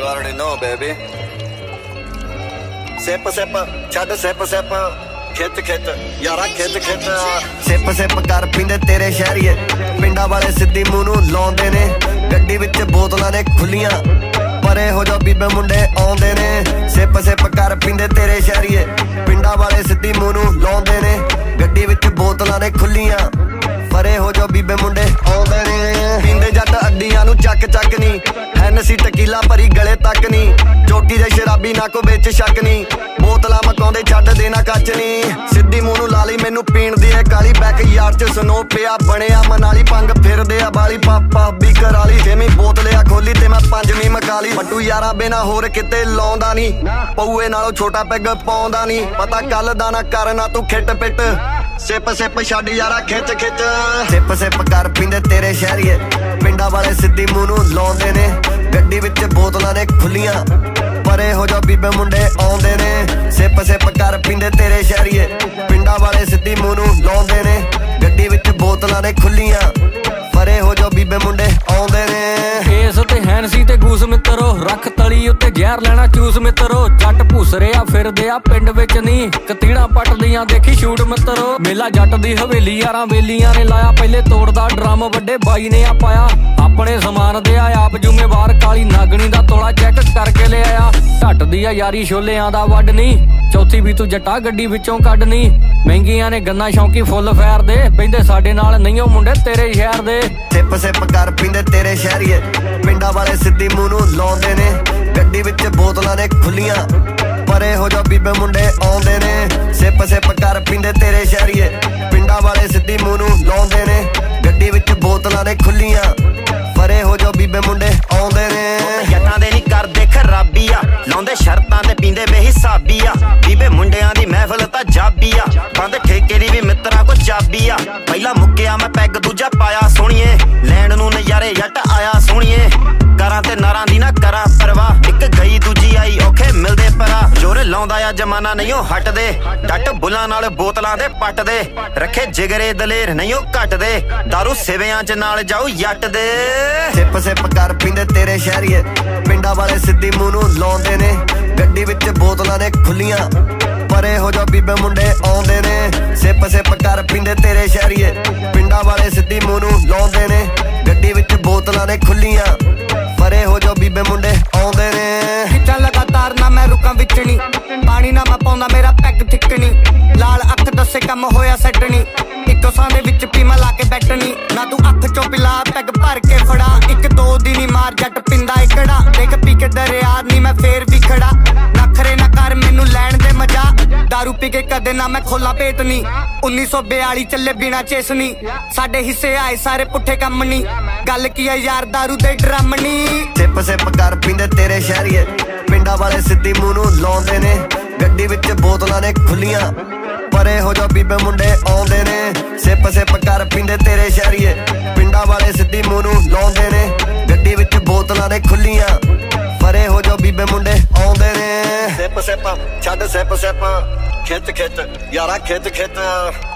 already know, baby. Sip, sip, ਛੱਡ sip, sip, ਖਿੱਚ ਖਿੱਚ ਯਾਰਾ ਖਿੱਚ ਖਿੱਚ ਸਿਪ ਸਿਪ ਕਰ ਪੀਂਦੇ ਤੇਰੇ ਸ਼ਹਿਰੀਏ ਪਿੰਡਾਂ ਵਾਲੇ ਸਿੱਧੀ ਮੂੰਹ ਨੂੰ ਲਾਉਂਦੇ ਨੇ ਗੱਡੀ ਵਿੱਚ ਬੋਤਲਾਂ ਨੇ ਖੁੱਲੀਆਂ ਪਰੇ ਹੋ ਜਾ ਬੀਬੇ ਮੁੰਡੇ ਆਉਂਦੇ ਨੇ ਸਿਪ ਸਿਪ ਕਰ ਪੀਂਦੇ ਤੇਰੇ ਸ਼ਹਿਰੀਏ ਪਿੰਡਾਂ ਵਾਲੇ ਸਿੱਧੀ ਮੂੰਹ ਨੂੰ ਲਾਉਂਦੇ ਨੇ ਗੱਡੀ ਵਿੱਚ ਬੋਤਲਾਂ ਨੇ ਖੁੱਲੀਆਂ ਪਰੇ ਹੋ ਜਾ ਬੀਬੇ ਮੁੰਡੇ ਆਉਂਦੇ ਨੇ ਪੀਂਦੇ ਜੱਟ ਅੱਡੀਆਂ ਨੂੰ ਚੱਕ ਚੱਕ ਨੀ ਹੈਨਸੀ ਟਕੀਲਾ ਭਰੀ ਗਲੇ ਤੱਕ ਨੀ ਚੋਟੀ ਦੇ ਸ਼ਰਾਬੀ ਨਾ ਕੋ ਵਿੱਚ ਸ਼ੱਕ ਨੀ ਬੋਤਲਾਂ ਮਕਾਉਂਦੇ ਛੱਡ ਦੇਣਾ ਕੱਚ ਨੀ ਸਿੱਧੀ ਮੂੰਹ ਨੂੰ ਲਾ ਲਈ ਮੈਨੂੰ ਪੀਣ ਦੀ ਏ ਕਾਲੀ ਬੈਕ ਯਾਰ ਚ ਸਨੋ ਪਿਆ ਬਣਿਆ ਮਨਾਲੀ ਪੰਗ ਫਿਰਦੇ ਆ ਬਾਲੀ ਪਾਪਾ ਵੀ ਕਰਾਲੀ ਛੇਵੀਂ ਬੋਤਲ ਆ ਖੋਲੀ ਤੇ ਮੈਂ ਪੰਜਵੀਂ ਮਕਾਲੀ ਵੱਡੂ ਯਾਰਾਂ ਬਿਨਾ ਹੋਰ ਕਿਤੇ ਲਾਉਂਦਾ ਨੀ ਪਊਏ ਨਾਲੋਂ ਛੋਟਾ ਪੈਗ ਪਾਉਂਦਾ ਨੀ ਪਤਾ ਕੱਲ ਦਾ ਨਾ ਕਰਨਾ ਤੂੰ ਖਿੱਟ ਪਿੱਟ ਸਿਪ ਸਿਪ ਛੱਡ ਯਾਰਾ ਖਿੱਚ ਖਿੱਚ ਸਿਪ ਸਿਪ ਕਰ ਪੀਂਦੇ ਤੇਰੇ ਸ਼ਹਿਰੀਏ ਪਿੰਡਾਂ ਵਾਲੇ ਸਿੱਧੀ ਮੂੰਹ ਨੂੰ ਲਾਉਂਦੇ ਨੇ ਗੱਡੀ ਵਿੱਚ ਬੋਤਲਾਂ ਨੇ ਖੁੱਲੀਆਂ ਪਰੇ ਹੋ ਜਾ ਬੀਬੇ ਮੁੰਡੇ ਆਉਂਦੇ ਨੇ ਸਿਪ ਸਿਪ ਕਰ ਪੀਂਦੇ ਤੇਰੇ ਸ਼ਹਿਰੀਏ ਪਿੰਡਾਂ ਵਾਲੇ ਸਿੱਧੀ ਮੂੰਹ ਨੂੰ ਲਾਉਂਦੇ ਨੇ ਗੱਡੀ ਵਿੱਚ ਬੋਤਲਾਂ ਨੇ ਖੁੱਲੀਆਂ ਪਰੇ ਹੋ ਜਾ ਬੀਬੇ ਮੁੰਡੇ ਆਉਂਦੇ ਨੇ ਕੇਸ ਤੇ ਹੈਨਸੀ ਤੇ ਗੂਸ ਮਿੱਤਰੋ ਰੱਖ ਤਲੀ ਉੱਤੇ ਜ਼ਹਿਰ ਲੈਣਾ ਚੂਸ ਮਿੱਤਰੋ ਜੱਟ ਭੁਸਰੇ ਆ ਫਿਰਦੇ ਆ ਪਿੰਡ ਵਿੱਚ ਨੀ ਕਤੀੜਾ ਪੱਟਦੀਆਂ ਦੇਖੀ ਸ਼ੂਟ ਮਿੱਤਰੋ ਮੇਲਾ ਜੱਟ ਦੀ ਹਵੇਲੀ ਯਾਰਾਂ ਵੇਲੀਆਂ ਨੇ ਲਾਇਆ ਪਹਿਲੇ ਤੋੜਦਾ ਡਰਮ ਵੱਡੇ ਬਾਈ ਨੇ ਆ ਪਾਇਆ ਆਪਣੇ ਸਮਾਨ ਦੇ ਆ ਆਪ ਜ਼ਿੰਮੇਵਾਰ ਕਾਲੀ ਨਾਗਣੀ ਦਾ ਤੋਲਾ ਚੈੱਕ ਕਰਕੇ ਲਿਆਇਆ ਢੱਟ ਦੀ ਆ ਯਾਰੀ ਛੋਲਿਆਂ ਦਾ ਵੱਡ ਨੀ ਚੌਥੀ ਵੀ ਤੂੰ ਜੱਟਾ ਗੱਡੀ ਵਿੱਚੋਂ ਕੱਢਣੀ ਮਹਿੰਗੀਆਂ ਨੇ ਗੰਨਾ ਸ਼ੌਂਕੀ ਫੁੱਲ ਫੈਰ ਦੇ ਬਹਿੰਦੇ ਸਾਡੇ ਨਾਲ ਨਹੀਂ ਉਹ ਮੁੰਡੇ ਤੇਰੇ ਸ਼ਹਿਰ ਦੇ ਸਿਪ ਸਿਪ ਕਰ ਪੀਂਦੇ ਤੇਰੇ ਸ਼ਹਿਰੀਏ ਪਿੰਡਾਂ ਵਾਲੇ ਸਿੱਧੀ ਮੂੰਹ ਨੂੰ ਲਾਉਂਦੇ ਨੇ ਗੱਡੀ ਵਿੱਚ ਬੋਤਲਾਂ ਨੇ ਖੁੱਲੀਆਂ ਪਰੇ ਹੋ ਜਾ ਬੀਬੇ ਮੁੰਡੇ ਆਉਂਦੇ ਨੇ ਸਿਪ ਸਿਪ ਕਰ ਪੀਂਦੇ ਤੇਰੇ ਸ਼ਹਿਰੀਏ ਪਿੰਡਾਂ ਵਾਲੇ ਸਿੱਧੀ ਮੂੰਹ ਨੂੰ ਲਾਉਂਦੇ ਨੇ ਗੱਡੀ ਵਿੱਚ ਬੋਤਲਾਂ ਨੇ ਖੁੱਲੀਆਂ ਪਰੇ ਹੋ ਜਾ ਬੀਬੇ ਮੁੰਡੇ ਆਉਂਦੇ ਨੇ ਜੱਟਾਂ ਦੇ ਨਹੀਂ ਕਰਦੇ ਖਰਾਬੀ ਆ ਲਾਉਂਦੇ ਸ਼ਰਤਾਂ ਤੇ ਪੀਂਦੇ ਬੇਹਿਸਾਬੀ ਆ ਬੀਬੇ ਮੁੰਡਿਆਂ ਦੀ ਮਹਿਫਲ ਤਾਂ ਜਾਬੀ ਆ ਬੰਦ ਠੇਕੇ ਦੀ ਵੀ ਮਿੱਤਰਾਂ ਕੋ ਚਾਬੀ ਆ ਪਹਿਲਾਂ ਮੁੱਕਿਆ ਮੈਂ ਪੈਗ ਦੂਜਾ ਪਾਇਆ ਸੋਹਣੀਏ ਲੈਣ ਨੂੰ ਨਜ਼ਾਰੇ ਜੱਟ ਆਇਆ ਸੋਹਣੀਏ ਕਰਾਂ ਤੇ ਨਾਰਾਂ ਦੀ ਨਾ ਕਰਾਂ ਪਰਵਾਹ ਇੱਕ ਗਈ ਦੂਜੀ ਆਈ ਔਖੇ ਮਿਲਦੇ ਪਰਾ ਜੋਰ ਲਾਉਂਦਾ ਆ ਜਮਾਨਾ ਨਹੀਂ ਉਹ ਹਟਦੇ ਡੱਟ ਬੁੱਲਾਂ ਨਾਲ ਬੋਤਲਾਂ ਦੇ ਪੱਟਦੇ ਰੱਖੇ ਜਿਗਰੇ ਦਲੇਰ ਨਹੀਂ ਉਹ ਘਟਦੇ ਦਾਰੂ ਸਿਵਿਆਂ ਚ ਨਾਲ ਜਾਊ ਜੱਟ ਦੇ ਸਿਪ ਸਿਪ ਕਰ ਪੀਂਦੇ ਤੇਰੇ ਸ਼ਹਿਰੀਏ ਪਿੰਡਾਂ ਵਾਲੇ ਸਿੱਧੀ ਮੂੰਹ ਨੂੰ ਲਾਉਂਦੇ ਨੇ ਗੱਡੀ ਵਿੱਚ ਬੋਤਲਾਂ ਨੇ ਖੁੱਲੀਆਂ ਪਰੇ ਹੋ ਜਾ ਬੀਬੇ ਮੁੰਡੇ ਆਉਂਦੇ ਨੇ ਸਿਪ ਸਿਪ ਕਰ ਪੀਂਦੇ ਤੇਰੇ ਸ਼ਹਿਰੀਏ ਪਿੰਡਾਂ ਵਾਲੇ ਸਿੱਧੀ ਮੂੰਹ ਨੂੰ ਲਾਉਂਦੇ ਨੇ ਗੱਡੀ ਵਿੱਚ ਬੋਤਲਾਂ ਨੇ ਖੁੱਲੀਆਂ ਪਰੇ ਹੋ ਜਾ ਬੀਬੇ ਮੁੰਡੇ ਆਉਂਦੇ ਨੇ ਖਿੱਚਾਂ ਲਗਾਤਾਰ ਨਾ ਮੈਂ ਰੁਕਾਂ ਵਿਚਣੀ ਪਾਣੀ ਨਾ ਮੈਂ ਪਾਉਂਦਾ ਮੇਰਾ ਪੈਗ ਠਿੱਕਣੀ ਲਾਲ ਅੱਖ ਦੱਸੇ ਕੰਮ ਹੋਇਆ ਸੈਟਣੀ ਇੱਕੋ ਸਾਂ ਦੇ ਵਿੱਚ ਪੀਮਾ ਲਾ ਕੇ ਬੈਠਣੀ ਨਾ ਤੂੰ ਅੱਖ ਚੋਂ ਪਿਲਾ ਪੈਗ ਭਰ ਕੇ ਫੜਾ ਇੱਕ ਦੋ ਦੀ ਨੀ ਮਾਰ ਜੱਟ ਪਿੰਦਾ ਇਕੜਾ ਦੇਖ ਪੀ ਕੇ ਦਰਿਆ ਨੀ ਮੈਂ ਫੇਰ ਵੀ ਖੜਾ ਨਖਰੇ ਨਾ ਕਰ ਮੈਨੂੰ ਲੈਣ ਦੇ ਮਜਾ ਦਾਰੂ ਪੀ ਕੇ ਕਦੇ ਨਾ ਮੈਂ ਖੋਲਾ ਪੇਟ ਨੀ 1942 ਚੱਲੇ ਬਿਨਾ ਚੇਸਨੀ ਸਾਡੇ ਹਿੱਸੇ ਆਏ ਸਾਰੇ ਪੁੱਠੇ ਕੰਮ ਨੀ ਗੱਲ ਕੀ ਆ ਯਾਰ ਦਾਰੂ ਦੇ ਡਰਮ ਨੀ ਸਿਪ ਸਿਪ ਕਰ ਪੀਂਦੇ ਤੇਰੇ ਸ਼ਹਿਰੀਏ ਪਿੰਡਾਂ ਵਾਲੇ ਸਿੱਧੀ ਮੂੰਹ ਨੂੰ ਲਾਉਂਦੇ ਨੇ ਗੱਡੀ ਵਿੱਚ ਬੋਤਲਾਂ ਨੇ ਖੁੱਲੀਆਂ ਪਰੇ ਹੋ ਜਾ ਬੀਬੇ ਮੁੰਡੇ ਆਉਂਦੇ ਨੇ ਸਿਪ ਸਿਪ ਕਰ ਪੀਂਦੇ ਤੇਰੇ ਸ਼ਹਿਰੀਏ ਪਿੰਡਾਂ ਵਾਲੇ ਸਿੱਧੀ ਮੂੰਹ ਨੂੰ ਲਾਉਂਦੇ ਨੇ ਗੱਡੀ ਵਿੱਚ ਬੋਤਲਾਂ ਨੇ ਖੁੱਲੀਆਂ ਪਰੇ ਹੋ ਜਾ ਬੀਬੇ ਮੁੰਡੇ ਆਉਂਦੇ ਨੇ ਸਿਪ ਸਿਪ ਛੱਡ ਸਿਪ ਸਿਪ ਖਿੱਚ ਖਿੱਚ ਯਾਰਾ ਖਿੱਚ ਖਿੱਚ